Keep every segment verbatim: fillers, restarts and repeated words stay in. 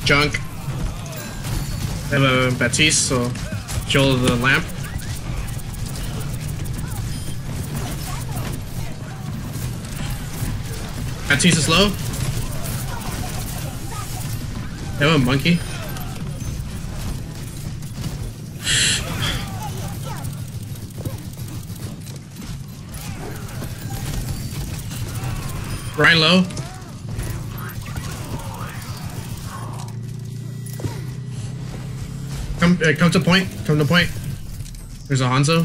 junk. I have a Baptiste, so Joel the lamp. Baptiste is low. I have a monkey. Ryan low. Come, uh, come to point. Come to point. There's a Hanzo.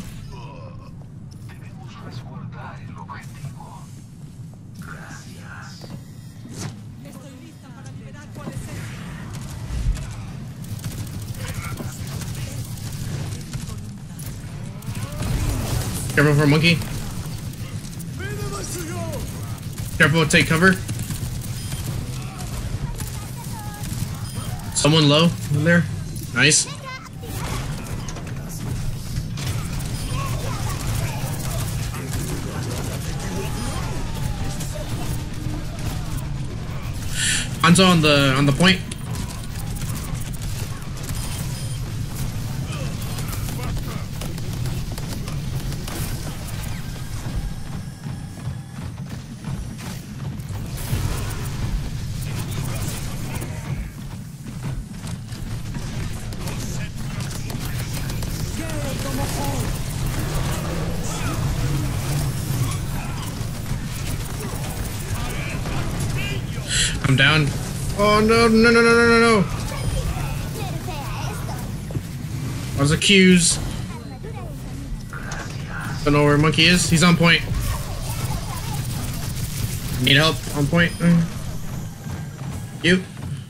Careful for a monkey. Careful, take cover. Someone low in there. Nice. Hanzo on the on the point. I'm down. Oh no, no, no, no, no, no, no. I was accused. Don't know where Monkey is. He's on point. Need help on point. You.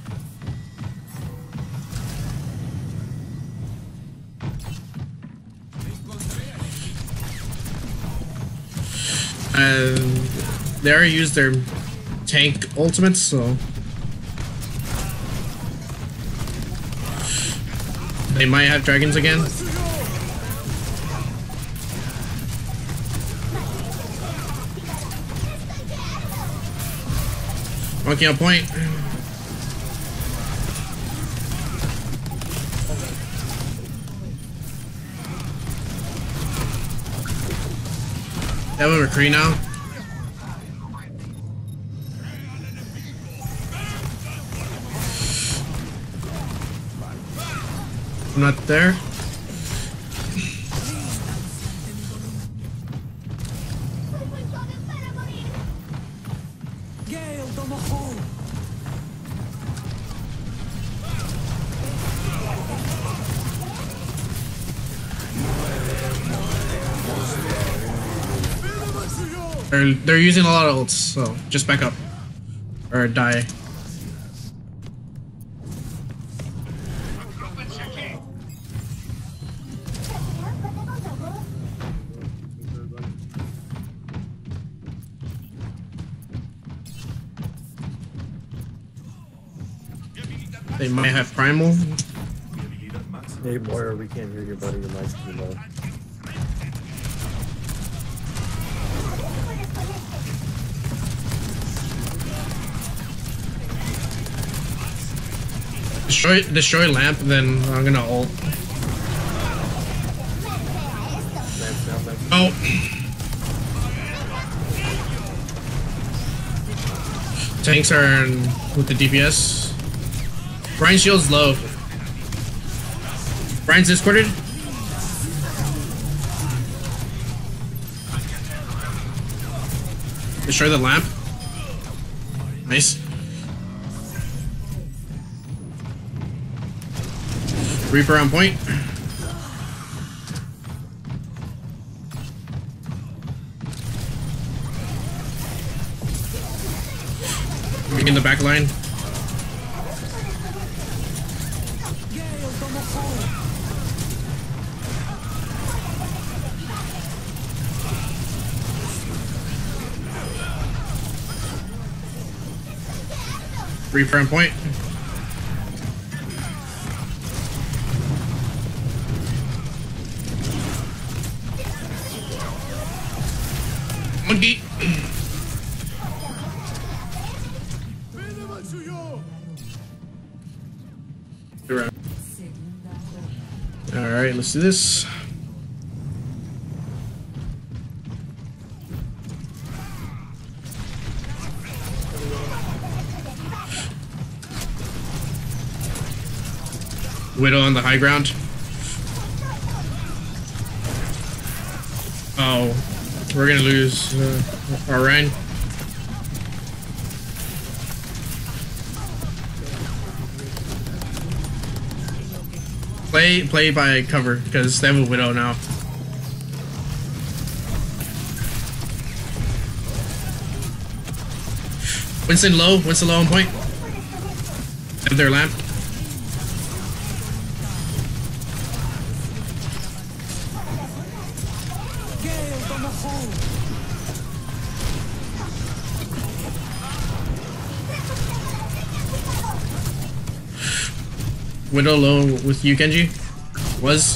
Uh, they already used their tank ultimates, so they might have dragons again. Monkey on point. They have a McCree now. I'm not there. They're, they're using a lot of ults, so just back up. Or die. They might have primal. Hey Moira, we can't hear you, buddy. Your mic's too low. Destroy, destroy lamp, then I'm gonna ult. Oh. Tanks are in, with the D P S. Brian's shield's low. Brian's discorded. Destroy the lamp. Nice. Reaper on point. In the back line. Reaper on point. Monkey. Alright, let's do this. Widow on the high ground. Oh, we're gonna lose uh, our Ryan. Play, play by cover because they have a Widow now. Winston low, Winston low on point. Have their lamp. Widow low with you, Genji. Was.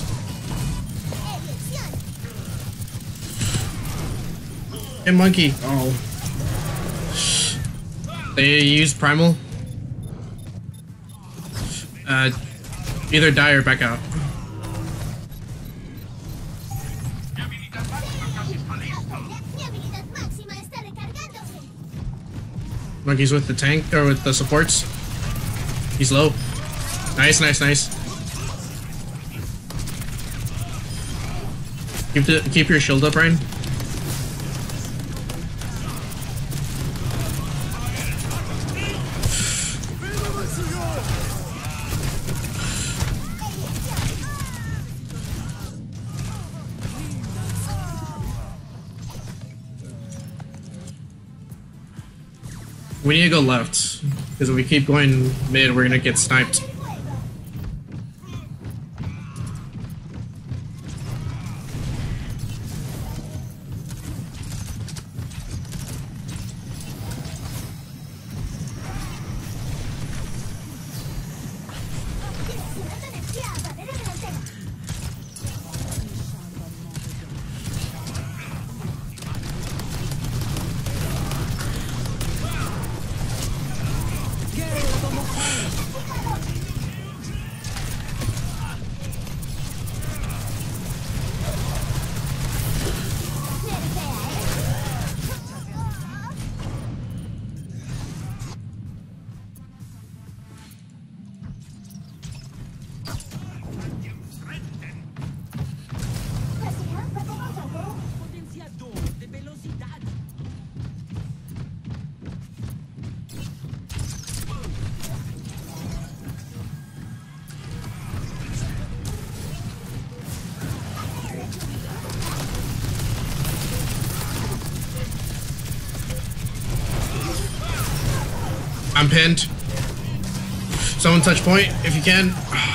Hey, monkey. Oh. They used Primal. Uh, either die or back out. Monkey's with the tank or with the supports. He's low. Nice, nice, nice. Keep the keep your shield up, Ryan. We need to go left, because if we keep going mid, we're gonna get sniped. I'm pinned. Someone touch point if you can.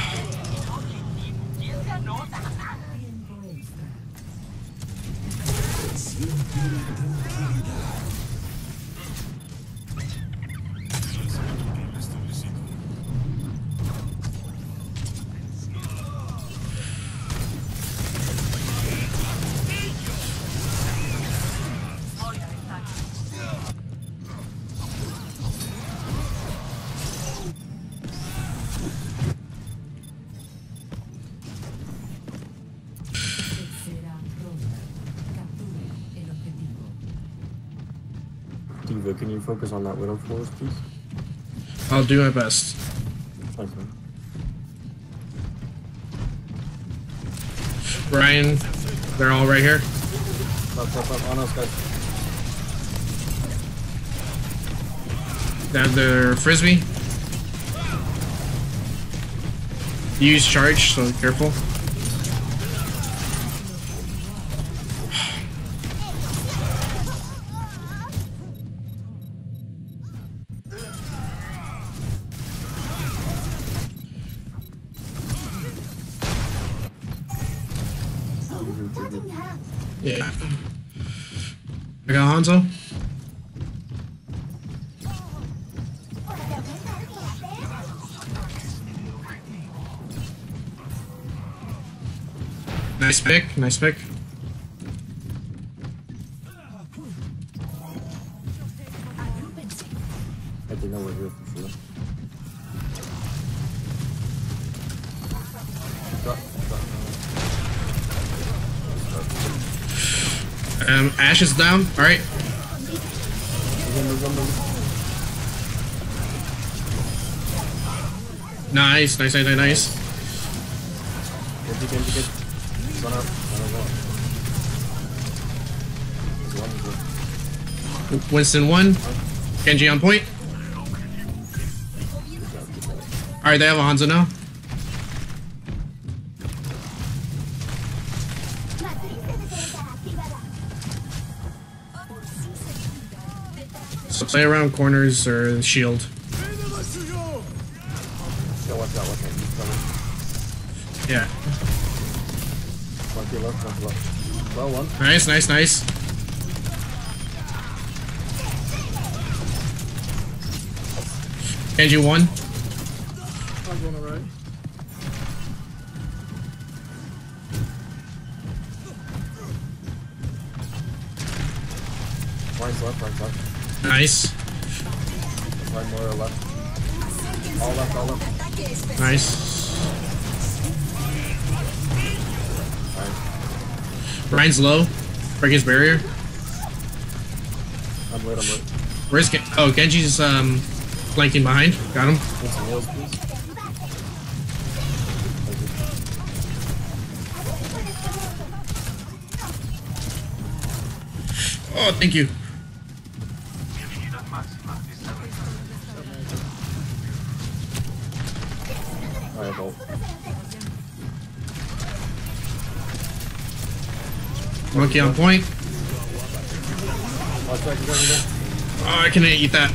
Diva, can you focus on that Widow for us, please? I'll do my best. Okay. Ryan, they're all right here. Up, up, up, on us, guys. They have their frisbee. Use charge, so careful. Yeah. I got Hanzo. Nice pick, nice pick. I think I was here for sure. Drop, drop. Um, Ashe is down. All right. Nice, nice, nice, nice, nice. Genji, Genji, Genji. One up. One up. One up. Winston one. Genji on point. All right, they have a Hanzo now. So play around corners or the shield. Yeah, watch out, watch out. He's coming. Yeah. One to your left, one to your left. Well, one. Nice, nice, nice. Genji one. I'm going alright. Ryan's left, Ryan's left. Nice. Ryan Moira left. All left, all left. Nice. Ryan. Ryan's low. Break his barrier. I'm lit, I'm lit. Where's Gen oh Genji's um flanking behind. Got him. Need some heals, please. Oh, thank you. Alright, bolt. Monkey on point. Watch back, go, go, go. Oh, I can eat that.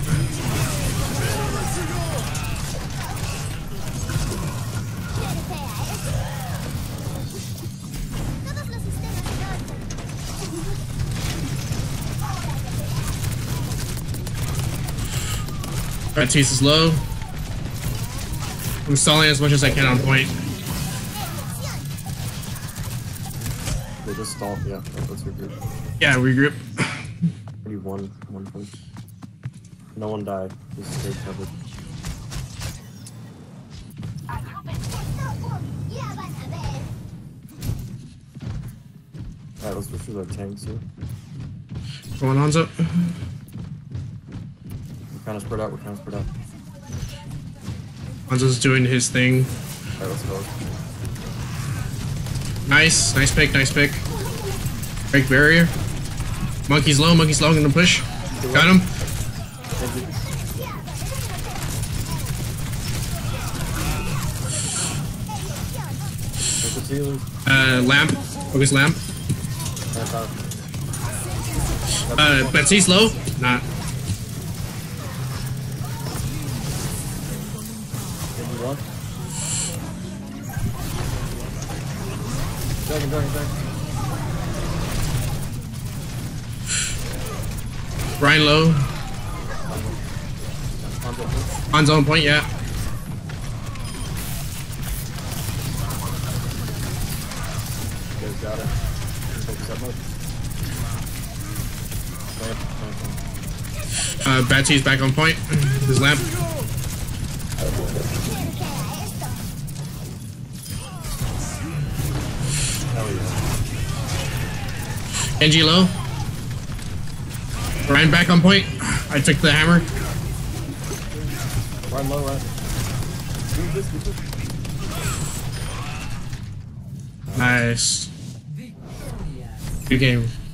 Baptiste is low. I'm stalling as much as I can on point. They just stall, yeah, let's regroup. Yeah, regroup. I need one, one punch. No one died. This is great coverage. Alright, let's push through their tanks here. Going on, up. We're kind of spread out, we're kind of spread out. Hanzo's doing his thing. Alright, let's go. Nice, nice pick, nice pick. Break barrier. Monkey's low, monkey's low, gonna push. Got him. Uh, lamp. Focus lamp. Uh, Betsy's low. Not. Dragon, dragon, dragon. Ryan low. On zone point, yeah. You guys got it. Focus that mode. Lamp, lamp, lamp. Uh, Betsy's back on point. His lamp. Hell yeah. Genji low. Ryan back on point. I took the hammer. Ryan low, right? Do this, do this. Nice. Good game.